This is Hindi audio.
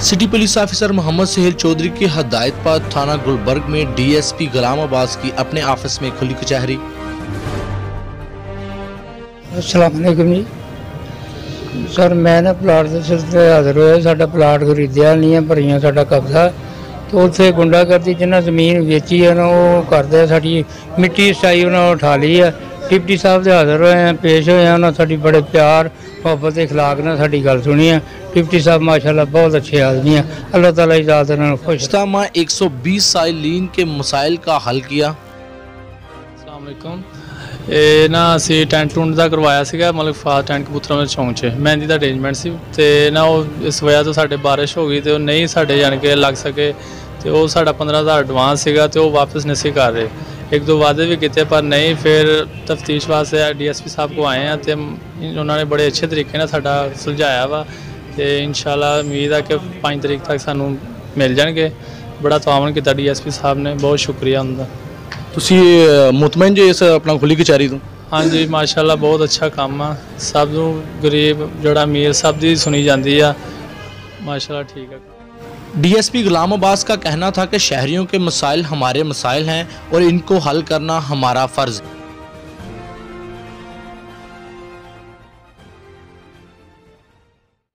City police officer Mohammad Suhail Chaudhary की हदायत पर थाना गुलबर्ग में डीएसपी गुलाम अब्बास की अपने ऑफिस में खुली कचहरी। अस्सलाम वालेकुम जी सर, मैं ना प्लाट के सिलसिले हाजिर होया। साडा प्लाट खरीदिया नहीं है, भरियां साडा कब्जा, तो उत्थे गुंडागर्दी जिन्हें जमीन बेची है ना वो करदे साडी मिट्टी सटाई उन्होंने उठा ली है। डिप्टी साहब से हाजिर होए हैं, पेश होए हैं, उन्होंने साडी बड़े प्यार मोहब्बत के अखलाक ने साडी गल सुनी है। डिप्टी साहब माशाल्लाह बहुत अच्छे आदमी हैं, अल्लाह ताला इजाज़त उन्होंने खुश। इज्तिमा 120 साइलीन के मसाइल का हल किया। अस्सलाम वालेकुम। ਇਹ ਨਾ ਅਸੀਂ ਟੈਂਟ ਟੂੰਟ ਦਾ ਕਰਵਾਇਆ ਸੀਗਾ, ਮਤਲਬ ਫਾਸਟ ਟੈਂਟ ਕਬੂਤਰਾਂ ਦੇ ਚੌਂਕ 'ਚ ਮਹਿੰਦੀ ਦਾ ਅਰੇਂਜਮੈਂਟ ਸੀ ਤੇ ਨਾ ਉਹ ਇਸ ਵਜ੍ਹਾ ਤੋਂ ਸਾਡੇ ਬਾਰਿਸ਼ ਹੋ ਗਈ ਤੇ ਉਹ ਨਹੀਂ ਸਾਡੇ ਜਾਣ ਕੇ ਲੱਗ ਸਕੇ ਤੇ ਉਹ ਸਾਡਾ 15,000 ਐਡਵਾਂਸ ਸੀਗਾ ਤੇ ਉਹ ਵਾਪਸ ਨਹੀਂ ਸੀ ਕਰ ਰਹੇ। ਇੱਕ ਦੋ ਵਾਅਦੇ ਵੀ ਕੀਤੇ ਪਰ ਨਹੀਂ, ਫਿਰ ਤਫਤੀਸ਼ ਵਾਸਤੇ ਡੀਐਸਪੀ ਸਾਹਿਬ ਕੋ ਆਏ ਆ ਤੇ ਉਹਨਾਂ ਨੇ ਬੜੇ ਅੱਛੇ ਤਰੀਕੇ ਨਾਲ ਸਾਡਾ ਸੁਲਝਾਇਆ ਵਾ ਤੇ ਇਨਸ਼ਾਅੱਲਾ ਉਮੀਦ ਆ ਕਿ 5 ਤਰੀਕ ਤੱਕ ਸਾਨੂੰ ਮਿਲ ਜਾਣਗੇ। ਬੜਾ ਤਾਵਨ ਕੀਤਾ ਡੀਐਸਪੀ ਸਾਹਿਬ ਨੇ, ਬਹੁਤ ਸ਼ੁਕਰੀਆ ਉਹਨਾਂ ਦਾ। ਤੁਸੀਂ ਮੁਤਮੈਨ ਜੇ ਇਸ ਆਪਣਾ ਖੁੱਲੀ ਕਚਹਿਰੀ ਤੋਂ? हाँ जी माशाल्लाह बहुत अच्छा काम है, सब गरीब जोड़ा अमीर सब दी सुनी जाती है, माशाल्लाह ठीक है। डीएसपी गुलाम अब्बास का कहना था कि शहरियों के मसाइल हमारे मसाइल हैं और इनको हल करना हमारा फ़र्ज़।